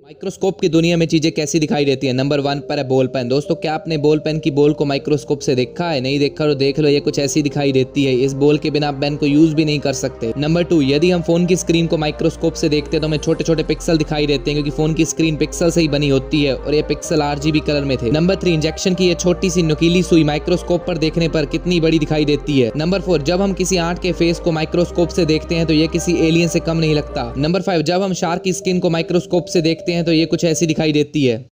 Microscope की दुनिया में चीजें कैसी दिखाई देती हैं। नंबर 1 पर है बॉल पेन। दोस्तों, क्या आपने बॉल पेन की बॉल को माइक्रोस्कोप से देखा है? नहीं देखा तो देख लो, ये कुछ ऐसी दिखाई देती है। इस बॉल के बिना आप पेन को यूज भी नहीं कर सकते। नंबर 2, यदि हम फोन की स्क्रीन को माइक्रोस्कोप से देखते हैं तो हमें छोटे छोटे पिक्सल दिखाई देते हैं, क्योंकि फोन की स्क्रीन पिक्सल से ही बनी होती है और ये पिक्सल RGB कलर में थे। नंबर 3, इंजेक्शन की ये छोटी सी नुकीली सुई माइक्रोस्कोप पर देखने पर कितनी बड़ी दिखाई देती है। नंबर 4, जब हम किसी आंट के फेस को माइक्रोस्कोप से देखते हैं तो ये किसी एलियन से कम नहीं लगता। नंबर 5, जब हम शार्क की स्किन को माइक्रोस्कोप से देखते हैं तो ये कुछ ऐसी दिखाई देती है।